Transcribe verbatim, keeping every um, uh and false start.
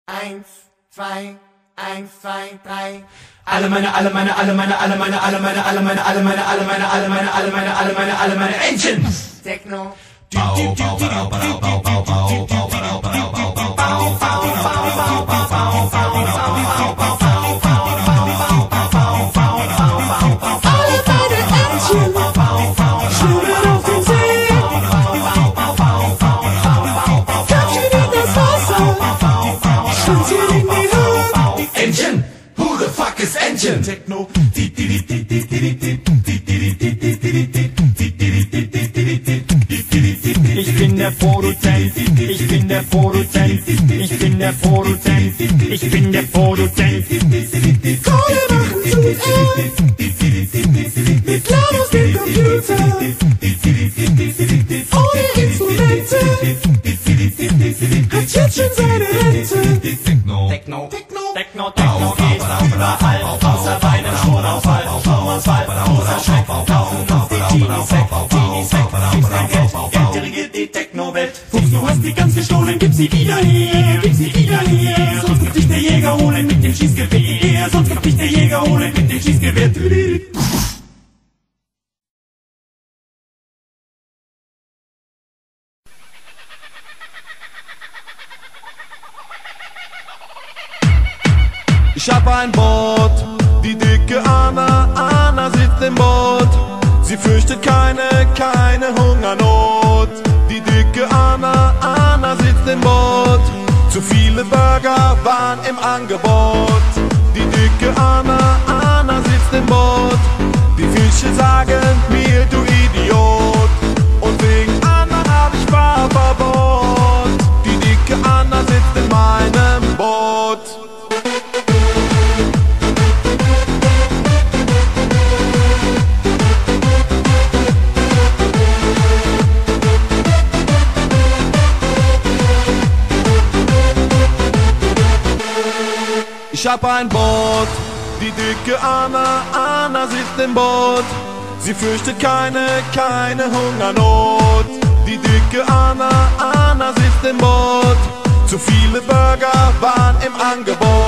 Eins, zwei, eins, zwei, drei. Alle meine, alle meine, alle meine, alle meine, alle meine, alle meine, alle meine, alle meine, alle meine, alle meine, alle meine, alle meine Engines. Techno. Engine, who the fuck is Engine? Techno. Ich bin der Produzent, ich bin der Produzent, ich bin der Produzent, ich bin der Produzent. Kohle machen tut er, mit Lados dem Computer, ohne Instrumente, hat jetzt schon seine Rente. Techno, Techno. Techno, Techno, Techno geht überall, außer bei einem Stromausfall, Stromausfall, großer Schreck, tauchen auf die Teenies weg, Teenies weg, gibt's kein Geld, Geld dirigiert die Techno-Welt. Fuchs, du hast die ganz gestohlen, gib sie wieder her, gib sie wieder her, sonst kommt dich der Jäger holen mit dem Schießgewehr, sonst kommt dich der Jäger holen mit dem Schießgewehr. Ich hab ein Boot, die dicke Anna, Anna sitzt im Boot. Sie fürchtet keine, keine Hungernot. Die dicke Anna, Anna sitzt im Boot. Zu viele Burger waren im Angebot. Die dicke Anna, Anna sitzt im Boot. Die Fische sagen mir, du Idiot. Und wegen Anna hab ich Fahrverbot. Die dicke Anna sitzt in meinem Boot. Ich hab ein Boot, die dicke Anna, Anna sitzt im Boot. Sie fürchtet keine, keine Hungernot. Die dicke Anna, Anna sitzt im Boot. Zu viele Burger waren im Angebot.